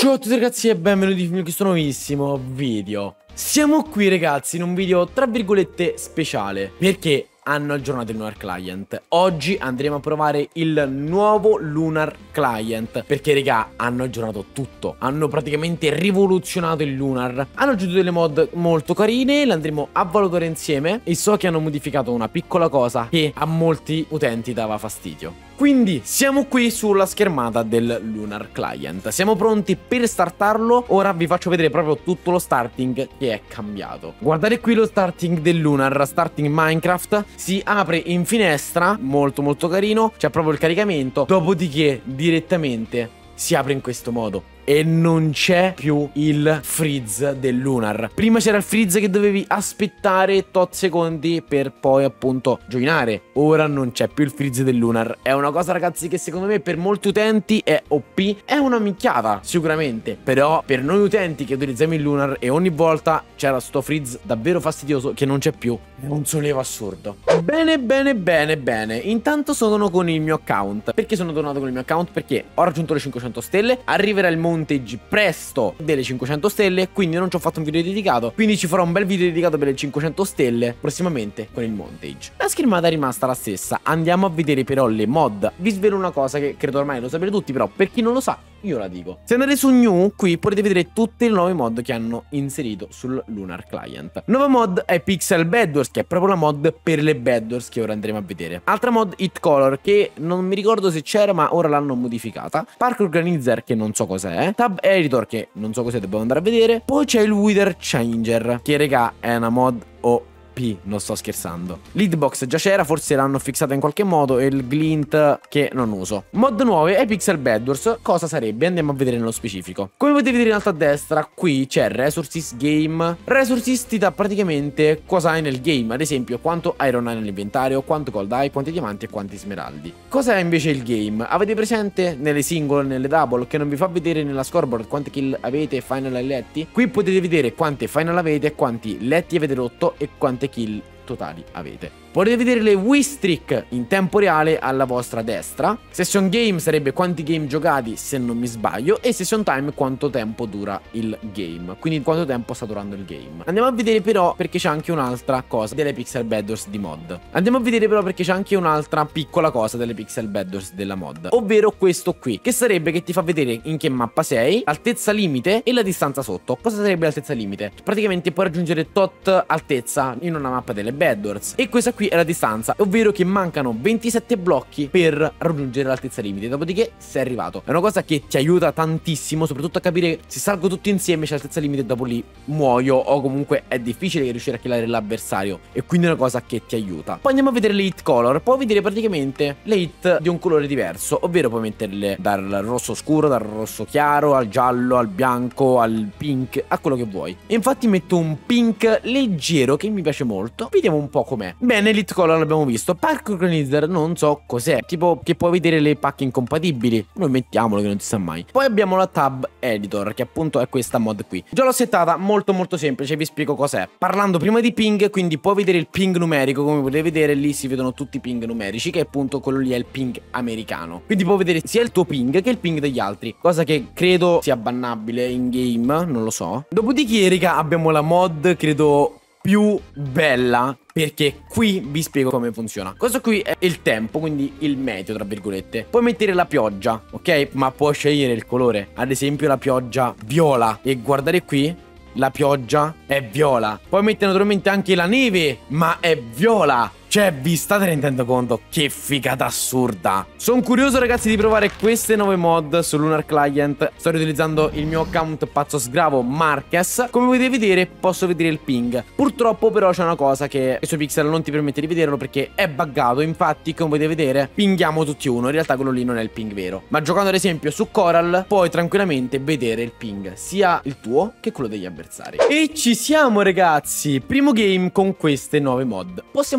Ciao a tutti ragazzi e benvenuti in questo nuovissimo video. Siamo qui ragazzi in un video tra virgolette speciale perché hanno aggiornato il Lunar Client. Oggi andremo a provare il nuovo Lunar Client perché raga hanno aggiornato tutto. Hanno praticamente rivoluzionato il Lunar. Hanno aggiunto delle mod molto carine, le andremo a valutare insieme. E so che hanno modificato una piccola cosa che a molti utenti dava fastidio. Quindi siamo qui sulla schermata del Lunar Client. Siamo pronti per startarlo. Ora vi faccio vedere proprio tutto lo starting che è cambiato. Guardate qui lo starting del Lunar, starting Minecraft. Si apre in finestra, molto carino. C'è proprio il caricamento. Dopodiché direttamente si apre in questo modo. E non c'è più il freeze del Lunar. Prima c'era il freeze che dovevi aspettare tot secondi per poi appunto joinare. Ora non c'è più il freeze del Lunar. È una cosa ragazzi che secondo me per molti utenti è OP. È una minchiata sicuramente. Però per noi utenti che utilizziamo il Lunar e ogni volta c'era sto freeze davvero fastidioso che non c'è più, è un sollievo assurdo. Bene. Intanto sono con il mio account. Perché sono tornato con il mio account? Perché ho raggiunto le 500 stelle. Arriverà il montage presto delle 500 stelle, quindi non ci ho fatto un video dedicato, quindi ci farò un bel video dedicato per le 500 stelle prossimamente con il montage. La schermata è rimasta la stessa. Andiamo a vedere però le mod. Vi svelo una cosa che credo ormai lo sapete tutti, però per chi non lo sa io la dico. Se andate su New, qui potete vedere tutte le nuove mod che hanno inserito sul Lunar Client. Nuova mod è Pixel Bedwars, che è proprio la mod per le Bedwars che ora andremo a vedere. Altra mod Hit Color, che non mi ricordo se c'era ma ora l'hanno modificata. Park Organizer, che non so cos'è. Tab Editor, che non so cos'è, dobbiamo andare a vedere. Poi c'è il Wither Changer, che raga è una mod non sto scherzando. Leadbox già c'era, forse l'hanno fissata in qualche modo. E il Glint che non uso. Mod nuove è Pixel Bedwars. Cosa sarebbe? Andiamo a vedere nello specifico. Come potete vedere in alto a destra, qui c'è Resources Game. Resources ti dà praticamente cosa hai nel game. Ad esempio quanto iron hai nell'inventario, quanto gold hai, quanti diamanti e quanti smeraldi. Cosa è invece il game? Avete presente nelle single, nelle double, che non vi fa vedere nella scoreboard quanti kill avete e final hai letti? Qui potete vedere quanti final avete, quanti letti avete rotto e quanti kill totali avete. Potete vedere le win-streak in tempo reale alla vostra destra. Session game sarebbe quanti game giocati se non mi sbaglio. E session time quanto tempo dura il game. Quindi quanto tempo sta durando il game. Andiamo a vedere però perché c'è anche un'altra cosa delle Pixel Bedwars di mod. Andiamo a vedere però perché c'è anche un'altra piccola cosa delle Pixel Bedwars della mod. Ovvero questo qui, che sarebbe che ti fa vedere in che mappa sei, altezza limite e la distanza sotto. Cosa sarebbe l'altezza limite? Praticamente puoi raggiungere tot altezza in una mappa delle Bedwars. E questa qui è la distanza, ovvero che mancano 27 blocchi per raggiungere l'altezza limite. Dopodiché sei arrivato. È una cosa che ti aiuta tantissimo, soprattutto a capire se salgo tutti insieme c'è l'altezza limite e dopo lì muoio, o comunque è difficile riuscire a killare l'avversario, e quindi è una cosa che ti aiuta. Poi andiamo a vedere le hit color. Puoi vedere praticamente le hit di un colore diverso, ovvero puoi metterle dal rosso scuro, dal rosso chiaro, al giallo, al bianco, al pink, a quello che vuoi. E infatti metto un pink leggero che mi piace molto. Vediamo un po' com'è. Bene, l'hit color l'abbiamo visto. Park Organizer non so cos'è, tipo che puoi vedere le pacche incompatibili. Noi mettiamolo che non si sa mai. Poi abbiamo la Tab Editor, che appunto è questa mod qui. Già l'ho settata, molto semplice, vi spiego cos'è. Parlando prima di ping, quindi puoi vedere il ping numerico. Come potete vedere lì si vedono tutti i ping numerici, che appunto quello lì è il ping americano. Quindi puoi vedere sia il tuo ping che il ping degli altri, cosa che credo sia bannabile in game, non lo so. Dopodiché raga abbiamo la mod credo più bella, perché qui vi spiego come funziona. Questo qui è il tempo, quindi il meteo tra virgolette. Puoi mettere la pioggia, ok? Ma puoi scegliere il colore. Ad esempio la pioggia viola. E guardate qui, la pioggia è viola. Puoi mettere naturalmente anche la neve, ma è viola. Cioè, vi state rendendo conto che figata assurda? Sono curioso ragazzi di provare queste nuove mod sul Lunar Client. Sto riutilizzando il mio account pazzo sgravo Marques. Come potete vedere posso vedere il ping. Purtroppo però c'è una cosa che su Pixel non ti permette di vederlo perché è buggato. Infatti come potete vedere pinghiamo tutti uno. In realtà quello lì non è il ping vero. Ma giocando ad esempio su Coral puoi tranquillamente vedere il ping, sia il tuo che quello degli avversari. E ci siamo ragazzi. Primo game con queste nuove mod. Possiamo vedere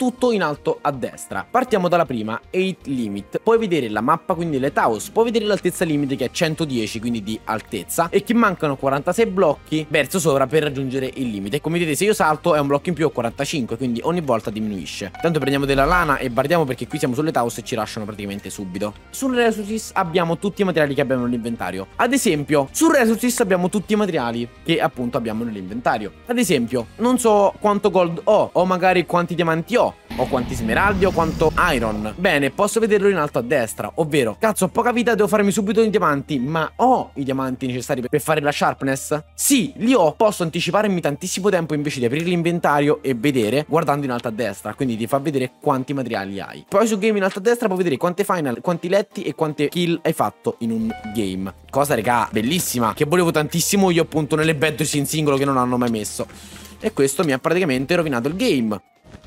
tutto in alto a destra. Partiamo dalla prima, 8 limit. Puoi vedere la mappa, quindi le Taos, puoi vedere l'altezza limite che è 110, quindi di altezza, e che mancano 46 blocchi verso sopra per raggiungere il limite. Come vedete, se io salto è un blocco in più o 45, quindi ogni volta diminuisce. Tanto prendiamo della lana e bardiamo perché qui siamo sulle Taos e ci lasciano praticamente subito. Sul Resources abbiamo tutti i materiali che abbiamo nell'inventario. Ad esempio, sul Resources abbiamo tutti i materiali che appunto abbiamo nell'inventario. Ad esempio, non so quanto gold ho, o magari quanti diamanti ho quanti smeraldi o quanto iron. Bene, posso vederlo in alto a destra, ovvero, cazzo, ho poca vita, devo farmi subito i diamanti, ma ho i diamanti necessari per fare la sharpness? Sì, li ho, posso anticiparmi tantissimo tempo invece di aprire l'inventario e vedere guardando in alto a destra, quindi ti fa vedere quanti materiali hai. Poi su game in alto a destra puoi vedere quante final, quanti letti e quante kill hai fatto in un game. Cosa, regà, bellissima, che volevo tantissimo io appunto nelle battles in singolo che non hanno mai messo. E questo mi ha praticamente rovinato il game.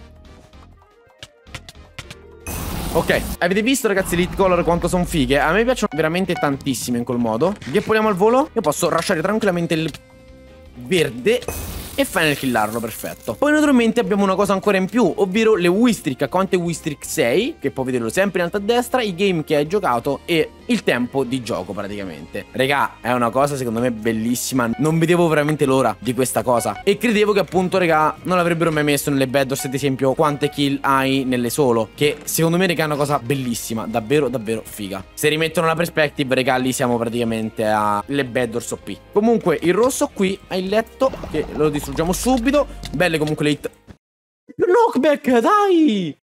Ok, avete visto ragazzi Elite Color quanto sono fighe? A me piacciono veramente tantissime in quel modo. Ghiappoliamo al volo. Io posso rushare tranquillamente il verde e final killarlo, perfetto. Poi naturalmente abbiamo una cosa ancora in più, ovvero le Wistrick, Conte Wistrick 6, che puoi vederlo sempre in alto a destra, i game che hai giocato e il tempo di gioco praticamente. Regà, è una cosa secondo me bellissima, non vedevo veramente l'ora di questa cosa e credevo che appunto, regà, non l'avrebbero mai messo nelle battles, ad esempio quante kill hai nelle solo, che secondo me, regà, è una cosa bellissima, davvero davvero figa. Se rimettono la perspective, regà, lì siamo praticamente alle battles OP. Comunque il rosso qui ha il letto, che lo distruggiamo subito. Belle comunque le hit. Knockback, dai!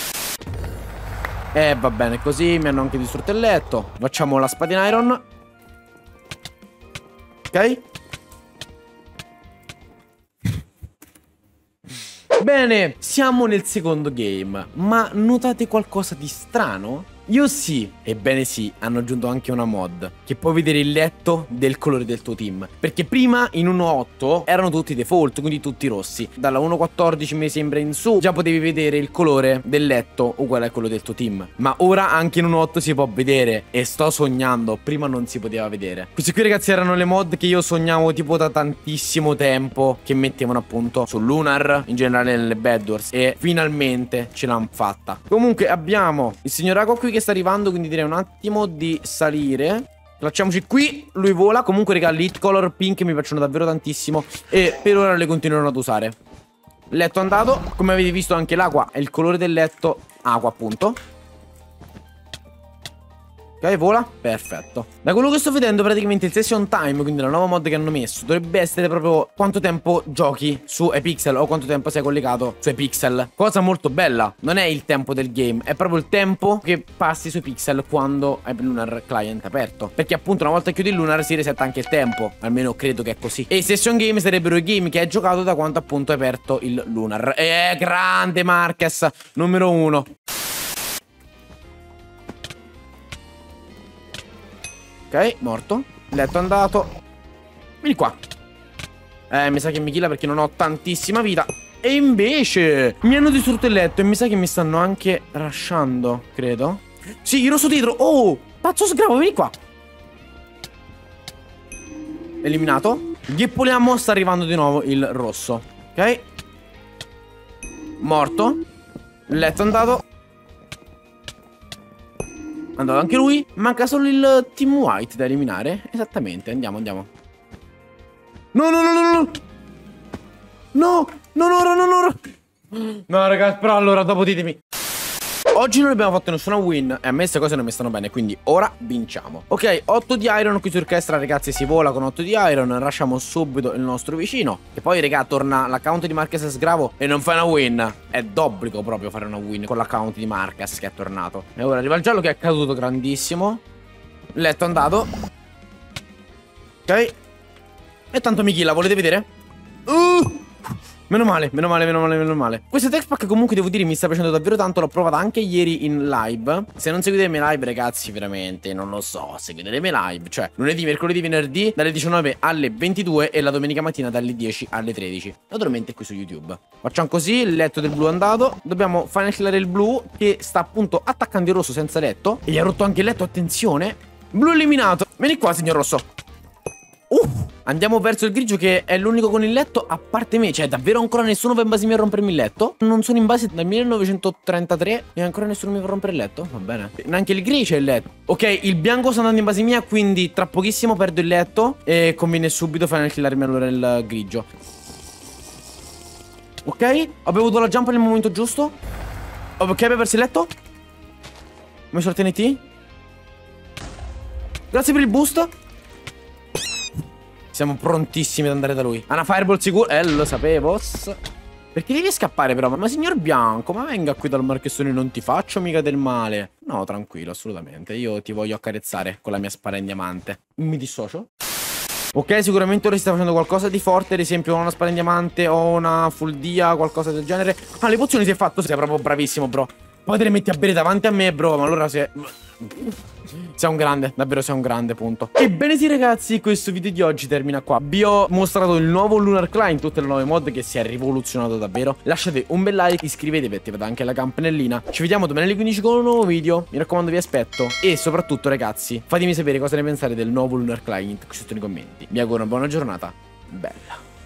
Va bene così, mi hanno anche distrutto il letto. Facciamo la spada in iron. Ok. Bene, siamo nel secondo game. Ma notate qualcosa di strano? Io sì, ebbene sì, hanno aggiunto anche una mod che puoi vedere il letto del colore del tuo team. Perché prima in 1.8 erano tutti default, quindi tutti rossi. Dalla 1.14 mi sembra in su già potevi vedere il colore del letto uguale a quello del tuo team. Ma ora anche in 1.8 si può vedere e sto sognando, prima non si poteva vedere. Queste qui ragazzi erano le mod che io sognavo tipo da tantissimo tempo, che mettevano appunto sul Lunar, in generale nelle Bed Wars, e finalmente ce l'hanno fatta. Comunque abbiamo il signor Ako qui che sta arrivando, quindi direi un attimo di salire. Facciamoci qui, lui vola. Comunque raga, l'Hit Color Pink mi piacciono davvero tantissimo e per ora le continuerò ad usare. Letto andato, come avete visto anche l'acqua è il colore del letto acqua appunto. Ok, vola, perfetto. Da quello che sto vedendo praticamente il session time, quindi la nuova mod che hanno messo, dovrebbe essere proprio quanto tempo giochi su iPixel o quanto tempo sei collegato su iPixel. Cosa molto bella, non è il tempo del game, è proprio il tempo che passi su Pixel quando hai il Lunar Client aperto. Perché appunto una volta chiudi il Lunar si resetta anche il tempo, almeno credo che è così. E i session game sarebbero i game che hai giocato da quanto appunto hai aperto il Lunar. Grande Marques, numero 1. Ok, morto. Letto andato. Vieni qua. Mi sa che mi killa perché non ho tantissima vita. E invece mi hanno distrutto il letto e mi sa che mi stanno anche rushando, credo. Sì, io lo so dietro. Oh, pazzo sgravo, vieni qua. Eliminato. Ghippoliamo, sta arrivando di nuovo il rosso. Ok. Morto. Letto andato. Andato anche lui. Manca solo il team white da eliminare. Esattamente, andiamo, andiamo. No, no, no, no, no. No, no, no, no, no, no. No, ragazzi, però allora dopo ditemi. Oggi non abbiamo fatto nessuna win e a me queste cose non mi stanno bene, quindi ora vinciamo. Ok, 8 di iron qui su orchestra, ragazzi, si vola con 8 di iron. Lasciamo subito il nostro vicino. E poi, raga, torna l'account di Marques Sgravo e non fai una win. È d'obbligo proprio fare una win con l'account di Marques che è tornato. E ora arriva il giallo che è caduto, grandissimo. Letto andato. Ok. E tanto mi killa, volete vedere? Meno male, meno male, meno male, meno male. Questa text pack comunque devo dire mi sta piacendo davvero tanto. L'ho provata anche ieri in live. Se non seguite le mie live, ragazzi, veramente non lo so, seguite le mie live. Cioè lunedì, mercoledì, venerdì dalle 19 alle 22 e la domenica mattina dalle 10 alle 13. Naturalmente qui su YouTube. Facciamo così, il letto del blu è andato. Dobbiamo final killare il blu che sta appunto attaccando il rosso senza letto. E gli ha rotto anche il letto, attenzione. Blu eliminato. Vieni qua, signor rosso. Andiamo verso il grigio che è l'unico con il letto a parte me. Cioè davvero ancora nessuno va in base mia a rompermi il letto? Non sono in base dal 1933 e ancora nessuno mi fa rompere il letto? Va bene. Neanche il grigio è il letto. Ok, il bianco sta andando in base mia, quindi tra pochissimo perdo il letto e conviene subito final killarmi allora il grigio. Ok, ho bevuto la jump nel momento giusto. Ok, avevo perso il letto. Ho messo il TNT. Grazie per il boost. Siamo prontissimi ad andare da lui. Ha una fireball sicuro. Lo sapevo. Perché devi scappare però? Ma signor Bianco, ma venga qui dal marchessone, non ti faccio mica del male. No, tranquillo, assolutamente. Io ti voglio accarezzare con la mia spada in diamante. Mi dissocio. Ok, sicuramente ora si sta facendo qualcosa di forte. Ad esempio una spada in diamante o una full dia, qualcosa del genere. Ah, le pozioni si è fatto. Sei proprio bravissimo, bro. Poi te le metti a bere davanti a me, bro. Ma allora sei un grande, davvero sei un grande, punto. Ebbene sì ragazzi, questo video di oggi termina qua. Vi ho mostrato il nuovo Lunar Client, tutte le nuove mod che si è rivoluzionato davvero. Lasciate un bel like, iscrivetevi e attivate anche la campanellina. Ci vediamo domani alle 15 con un nuovo video. Mi raccomando, vi aspetto. E soprattutto ragazzi, fatemi sapere cosa ne pensate del nuovo Lunar Client qui sotto nei commenti. Vi auguro una buona giornata. Bella.